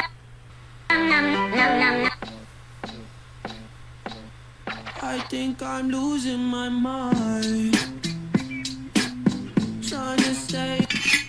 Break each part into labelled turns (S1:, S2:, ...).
S1: I think I'm losing my mind. Trying to stay.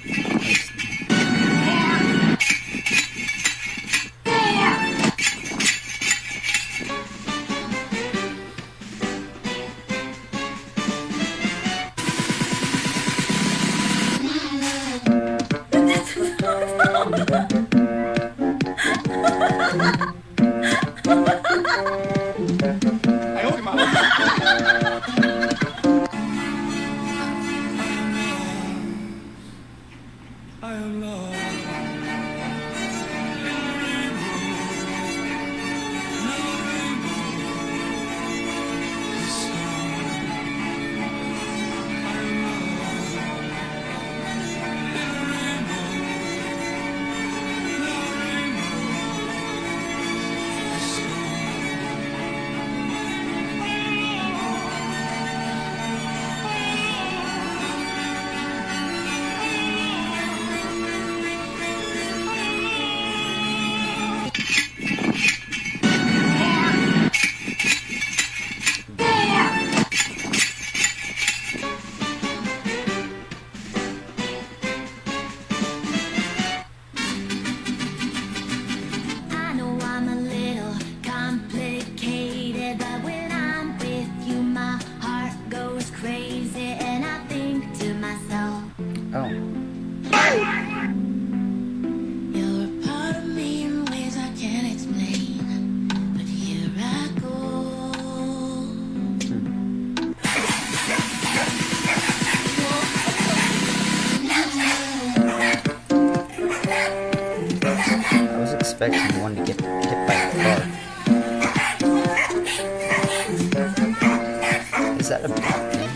S1: I am lost.
S2: expect anyone to get hit by a car. Is that a bad thing?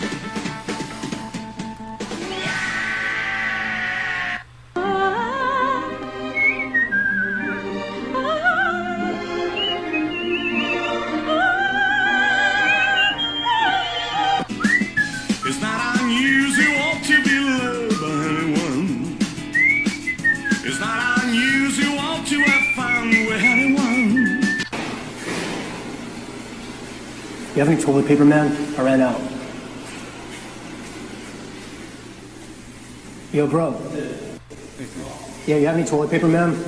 S3: It's not unusual to be loved by anyone. It's not unusual to have fun with anyone.
S4: You have any toilet paper, man? I ran out. Yo, bro. Yeah, you have any toilet paper, man?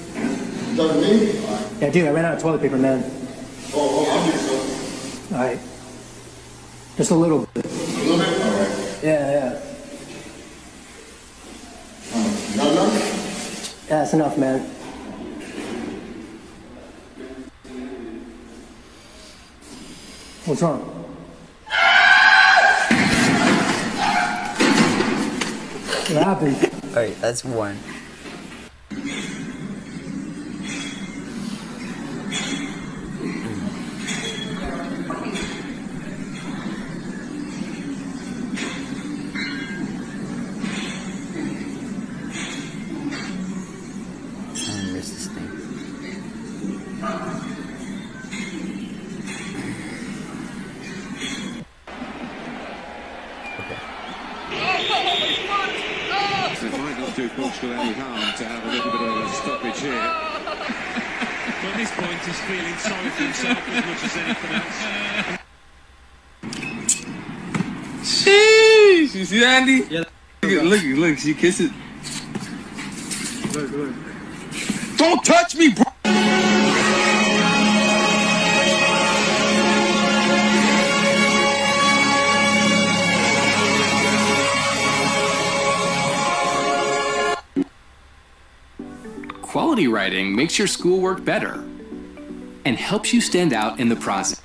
S4: Yeah, dude, I ran out of toilet paper, man.
S5: I'll do so.
S4: Alright. Just a little bit.
S5: A little bit? Alright.
S4: Yeah.
S5: Not enough?
S4: Yeah, that's enough, man. What's wrong? What happened?
S2: Alright, that's one. I miss this thing. Okay.
S6: It might not do Portugal any harm to have a little bit of a stoppage here.
S7: At this point, he's feeling sorry for himself as much as anything else.
S8: Sheesh! You see that, Andy? Yeah. Look, she kissed it.
S5: Look.
S8: Don't touch me, bro!
S9: Quality writing makes your schoolwork better and helps you stand out in the process.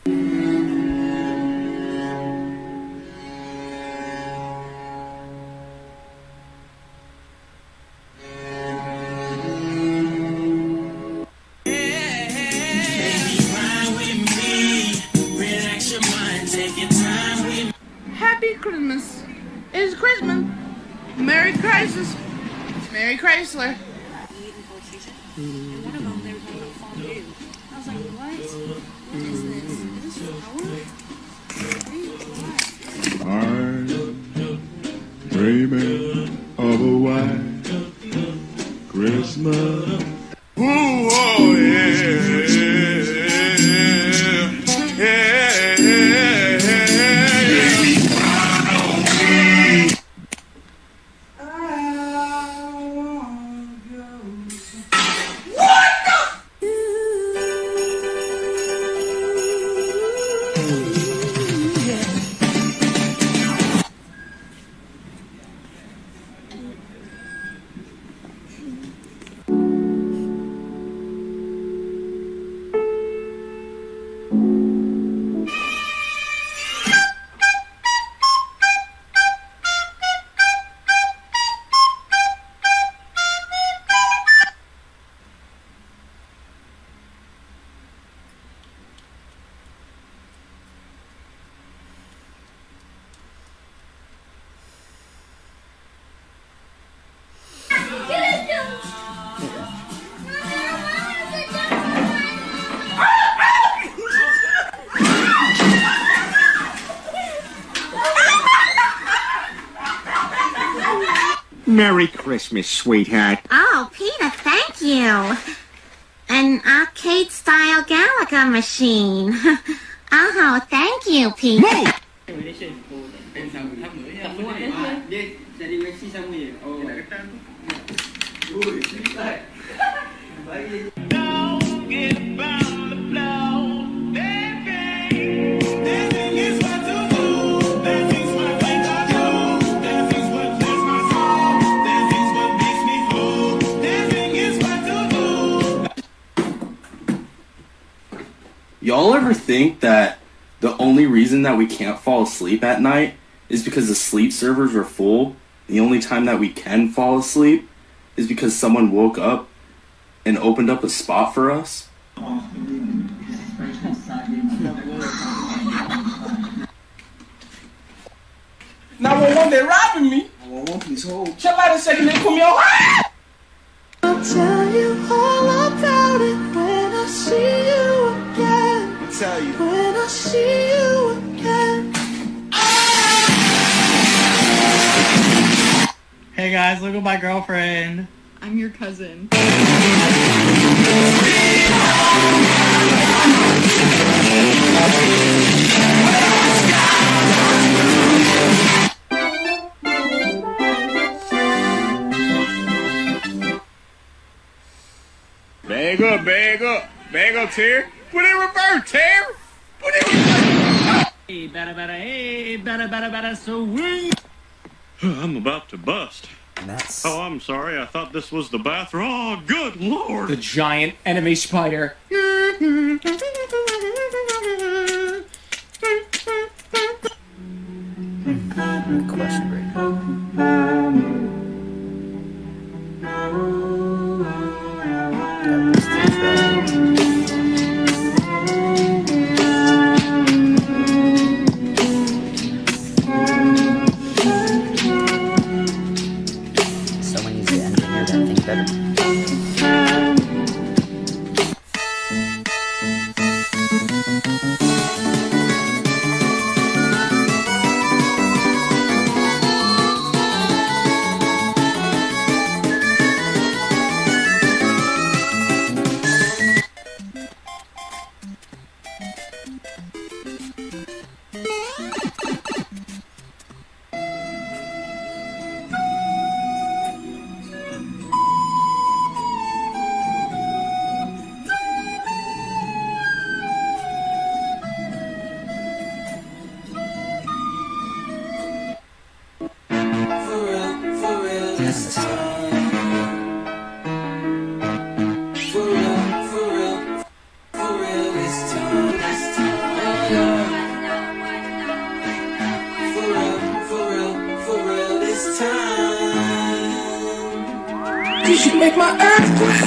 S10: Happy Christmas. It's Christmas. Merry Christmas. Merry Chrysler.
S11: And one of them, they were talking about fondue. I was like, what? What is this? Is this flour?
S6: I'm dreaming of a white Christmas.
S3: Ooh, oh
S12: Merry Christmas, sweetheart.
S13: Oh, Peter, thank you. An arcade-style Galaga machine. Oh, thank you, Peter.
S14: Y'all ever think that the only reason that we can't fall asleep at night is because the sleep servers are full? The only time that we can fall asleep is because someone woke up and opened up a spot for us.
S8: 911, they're robbing me. 911, please hold. Chill out a second, they put me on.
S1: I'll tell you all about it when I see you again.
S8: I'll tell you.
S1: When I see you again.
S15: Hey guys, look at my girlfriend.
S10: I'm your cousin.
S3: Bag up, Terry. Put in reverse, Terry. Put in reverse.
S15: Hey, better, swing.
S3: I'm about to bust.
S2: That's...
S3: Oh, I'm sorry. I thought this was the bathroom. Oh, good lord.
S15: The giant enemy spider.
S2: Question break. Someone needs to engineer that thing better.
S1: You should make my earthquake.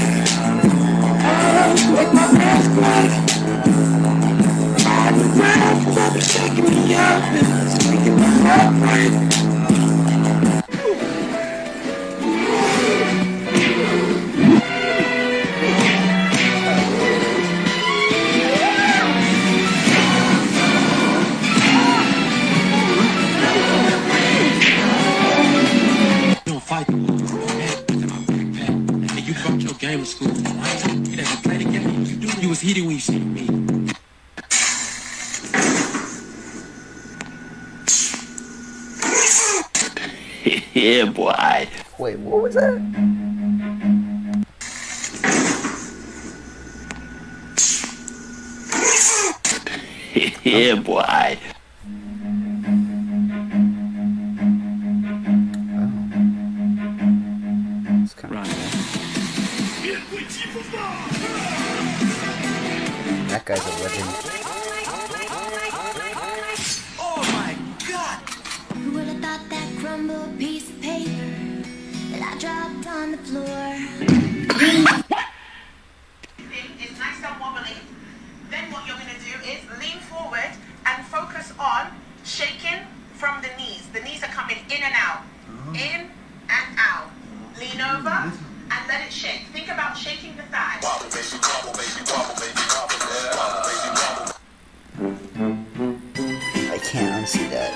S1: Make my earthquake. All the ground, it's taking me out, it's making my heart break.
S16: Game of school. You never played a game. You was heated when you see me.
S2: Yeah, boy. Wait, what was that? Yeah, boy. That guy's a legend.
S1: Oh my god! Who would have thought that crumbled piece of paper that I dropped on the floor?
S10: It's nice and wobbly. Then what you're going to do is lean forward and focus on shaking from the knees. The knees are coming in and out. In and out. Lean over and let it shake. Think about shaking the thigh.
S2: I can't unsee that.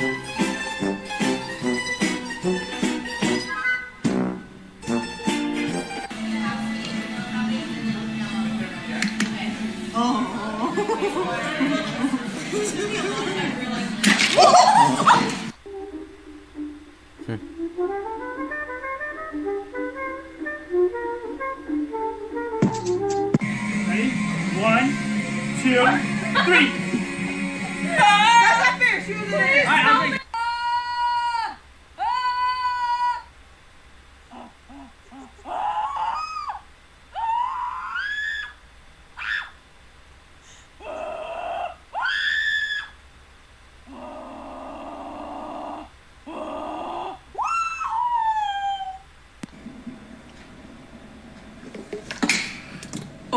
S15: Ready? 1, 2, 3.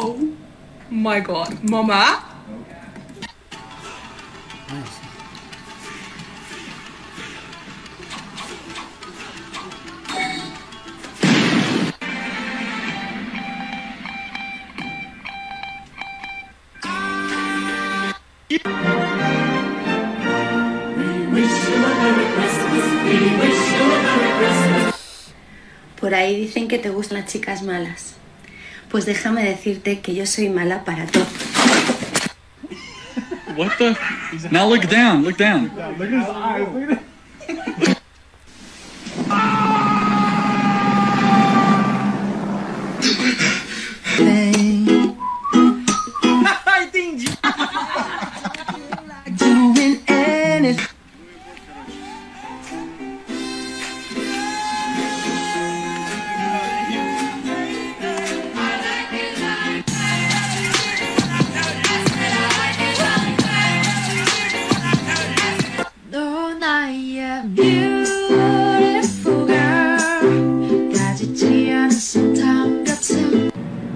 S17: Oh my god, Mama.
S2: Nice.
S18: Por ahí dicen que te gustan las chicas malas. Pues déjame decirte que yo soy mala para todo.
S19: What the? Now look down, look down.
S4: Look at his eyes, look at it.
S8: Entendi. Doing anything.
S1: 넌 나의 beautiful girl 가지지 않은 사탕 같은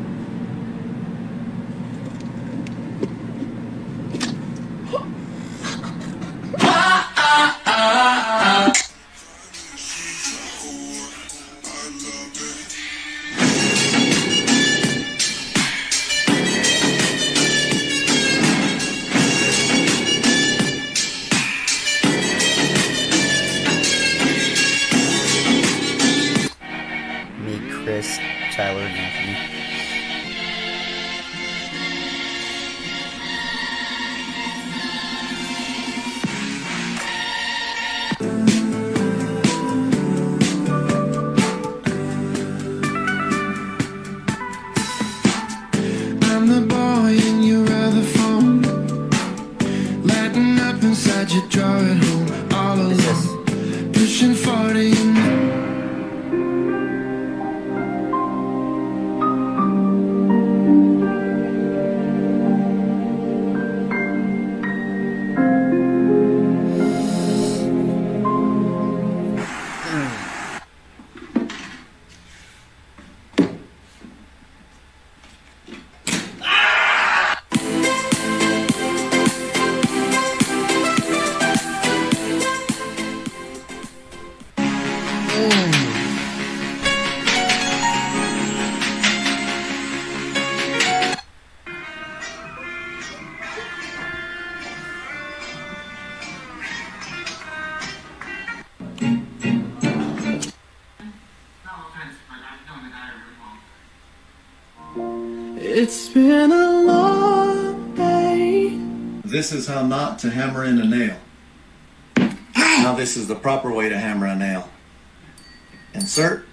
S2: Me, Chris, Tyler, and Anthony.
S8: I'm the boy in your other phone, lighting up inside your drawer at home, all alone, pushing 40 in the It's been a long day.
S20: This is how not to hammer in a nail. Now this is the proper way to hammer a nail. Insert.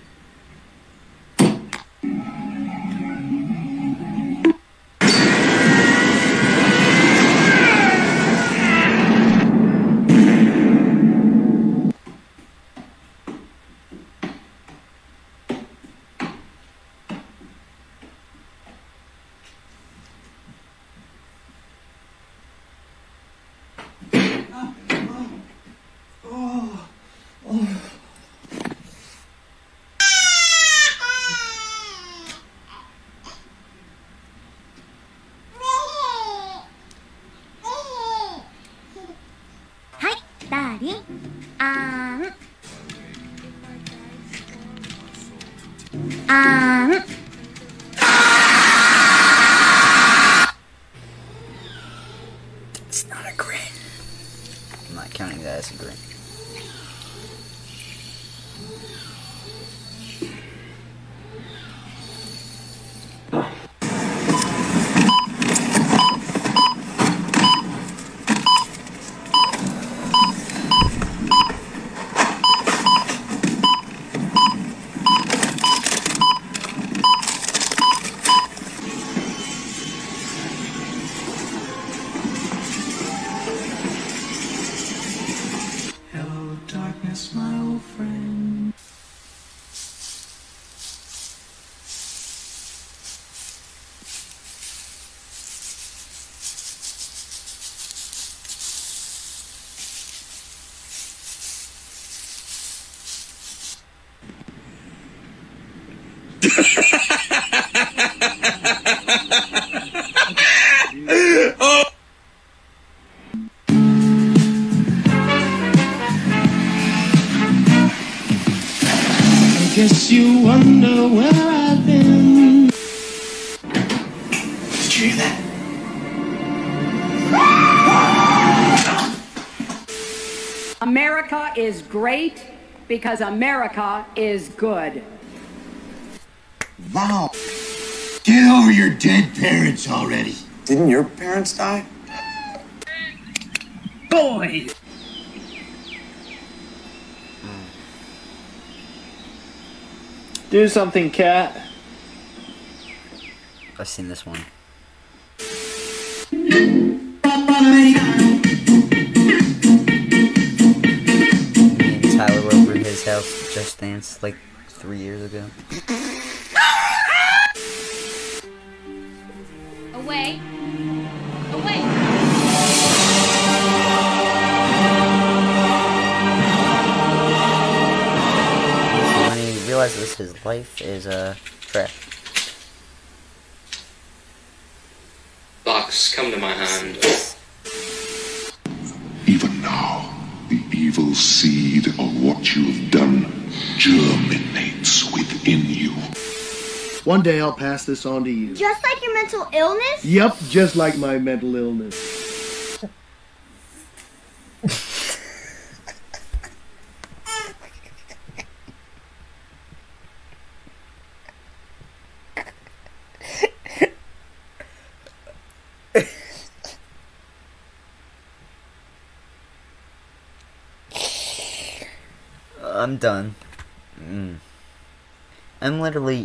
S2: It's not a grin. I'm not counting that as a grin.
S8: Hello, darkness, my old friend.
S3: Oh!
S8: I guess you wonder where I've been.
S20: Did you hear that?
S21: America is great because America is good.
S20: Wow. Get over your dead parents already.
S14: Didn't your parents die?
S15: Boy!
S22: Do something, cat.
S2: I've seen this one. Tyler over at his house Just Dance like 3 years ago.
S11: Away. Away.
S2: When he realizes his life is trash.
S23: Box, come to my hand.
S3: Even now, the evil seed of what you have done germinates within you.
S4: One day I'll pass this on to you.
S13: Just like your mental illness?
S4: Yep, just like my mental illness.
S2: I'm done. I'm literally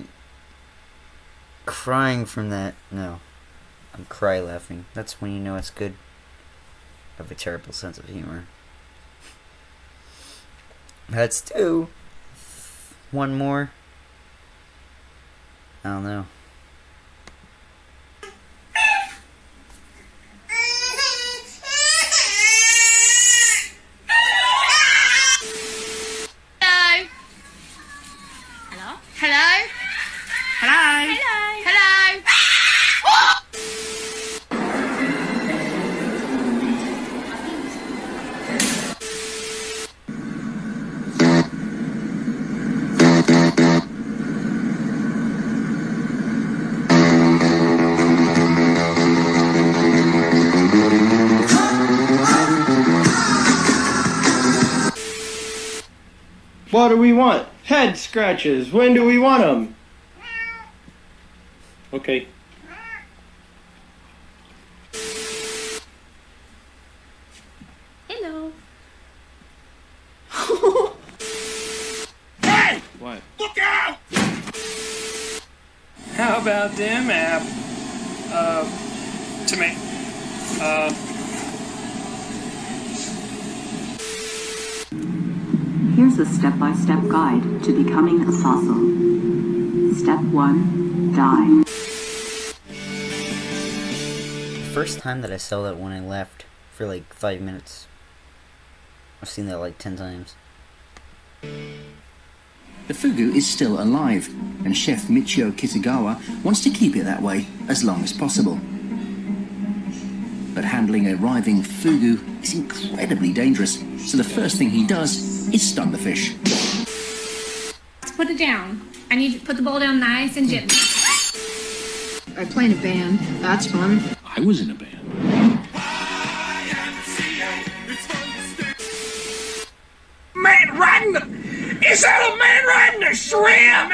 S2: crying from that. No. I'm cry laughing. That's when you know it's good. I have a terrible sense of humor. Let's do one more. I don't know.
S11: Hello? Hello? Hello?
S22: What do we want? Head scratches. When do we want them? Okay.
S11: Hello.
S15: Hey!
S22: What?
S15: Look out!
S22: How about them
S24: Here's a step-by-step guide to becoming a fossil. Step 1, die.
S2: The first time that I saw that when I left for like 5 minutes. I've seen that like 10 times.
S25: The fugu is still alive, and Chef Michio Kitagawa wants to keep it that way as long as possible. But handling a writhing fugu is incredibly dangerous, so the first thing he does is stun the fish.
S11: Put it down. I need you to put the bowl down nice and gently.
S26: I play in a band. That's fun.
S19: I was in a band.
S15: Man riding the... Is that a man riding a shrimp?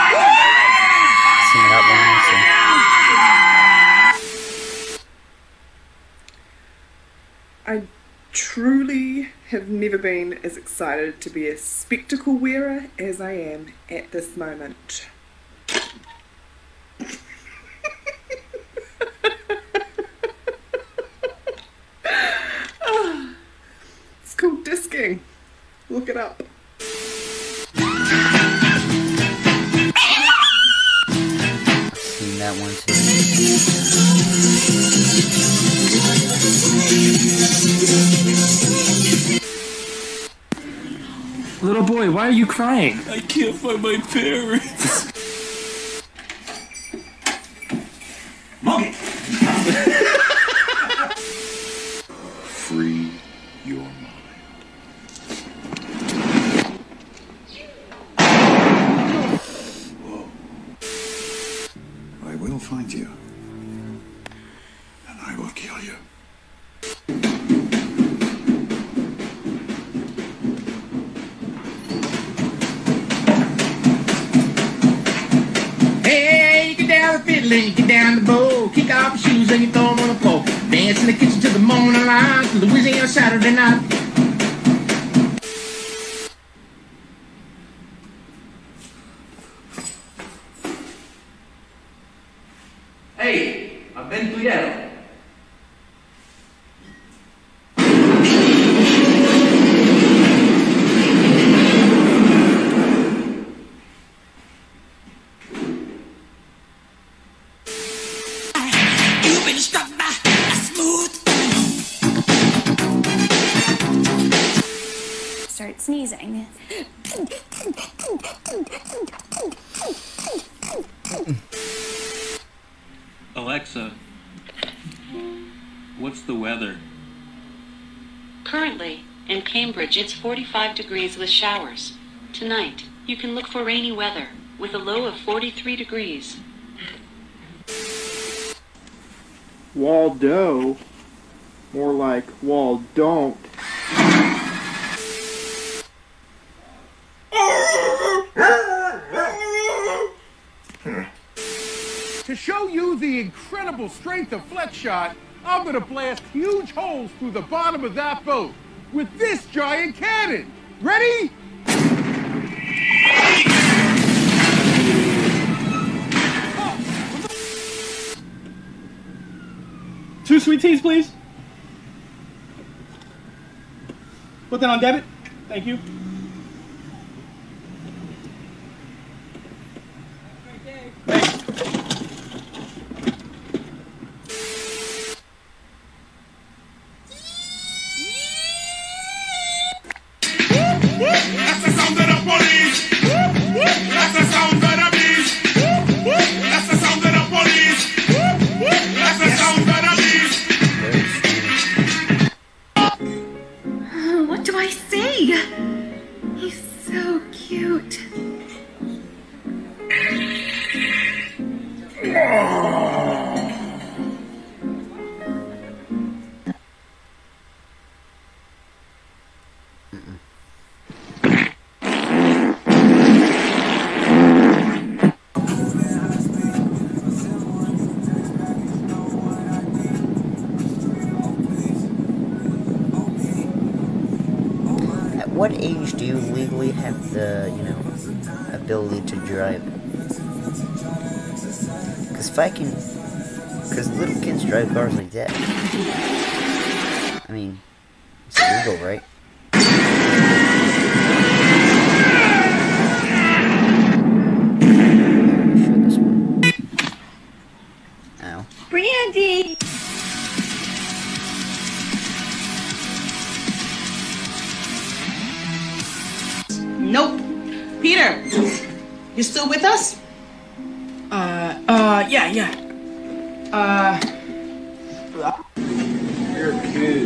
S2: Seen that
S17: I truly have never been as excited to be a spectacle wearer as I am at this moment. It's called disking. Look it up.
S2: Seen that one too.
S22: Little boy, why are you crying?
S15: I can't find my parents.
S20: Monkey!
S3: You're mine. I will find you. And I will kill you.
S15: Hey, get down the fiddle and you get down the bow. Kick off your shoes and you throw them on the floor. Dance in the kitchen till the morning light. Louisiana Saturday night.
S16: Hey, I've been cuidado.
S1: You've been struck by a smooth.
S5: Start sneezing.
S19: Alexa, what's the weather?
S6: Currently, in Cambridge, it's 45 degrees with showers. Tonight, you can look for rainy weather with a low of 43 degrees.
S22: Waldo. More like Waldon't.
S15: To show you the incredible strength of Fletshot, I'm gonna blast huge holes through the bottom of that boat with this giant cannon. Ready?
S22: Two sweet teas, please. Put that on debit. Thank you.
S3: That's the sound of the police. That's the sound of the beast. That's the sound of the police. That's the sound of the beast.
S18: What do I say? He's so cute.
S2: At what age do you legally have the, ability to drive? Because little kids drive cars like that. I mean, it's illegal, right? Show this one. Ow.
S18: Brandy!
S10: Nope. Peter, you still with us?
S16: Yeah.
S22: You're cute.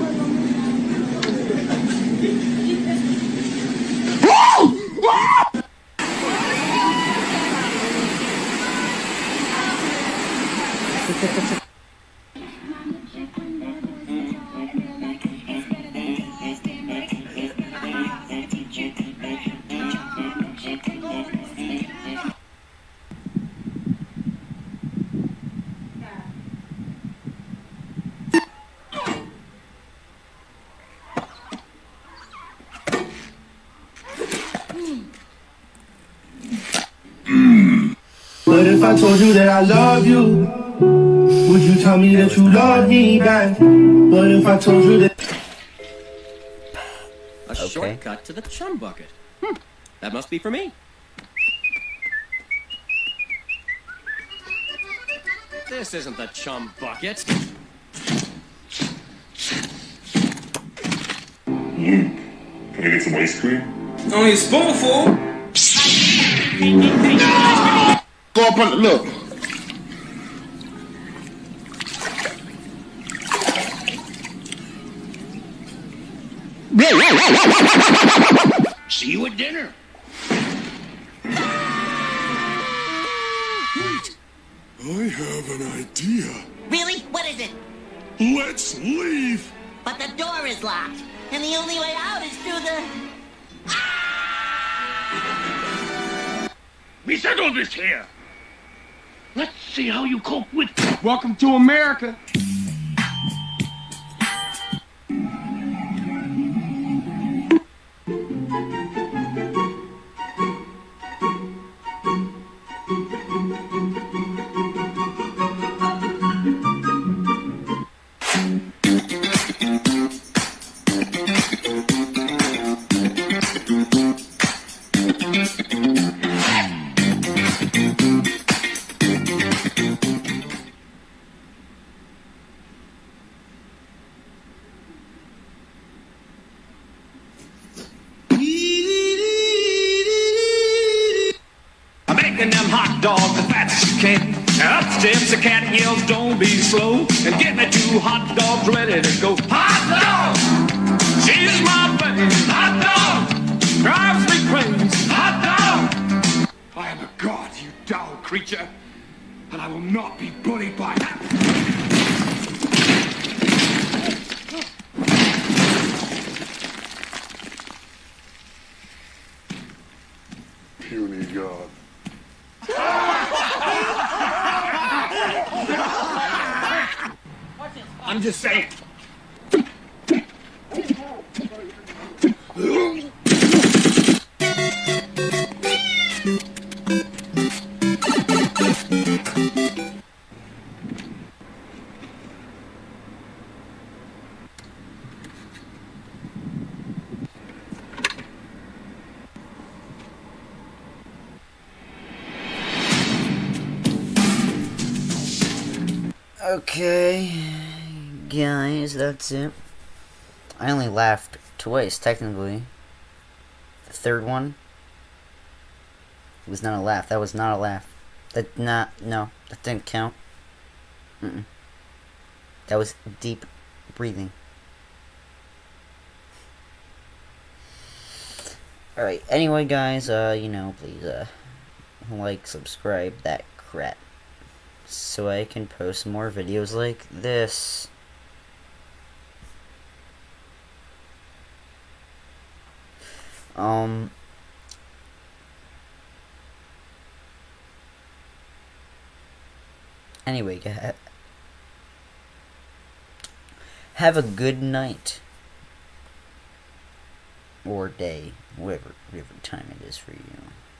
S8: But if I told you that I love you, would you tell me that you love me back? But if I told you that...
S7: A shortcut to the chum bucket. That must be for me. This isn't the chum bucket.
S3: Luke, can I get some ice cream?
S15: Only a spoonful.
S8: Go up on the look.
S3: See you at dinner. Wait, I have an idea.
S5: Really? What is it?
S3: Let's leave.
S5: But the door is locked, and the only way out is through the...
S3: We settled this here. Let's see how you cope with...
S15: Welcome to America.
S3: I'm making them hot dogs as fast as you can. Up steps the cat and yells, don't be slow. And get me 2 hot dogs ready to go. Hot dog! She's my baby. Hot dog! Drives me crazy. Hot dog!
S15: I am a god, you dull creature, and I will not be bullied by that.
S3: Puny god.
S15: I'm just saying.
S2: Okay, guys, that's it. I only laughed twice, technically. The third one was not a laugh. That was not a laugh. No, that didn't count. That was deep breathing. Alright, anyway, guys, please, like, subscribe, that crap. So I can post more videos like this. Anyway, have a good night. Or day, whatever time it is for you.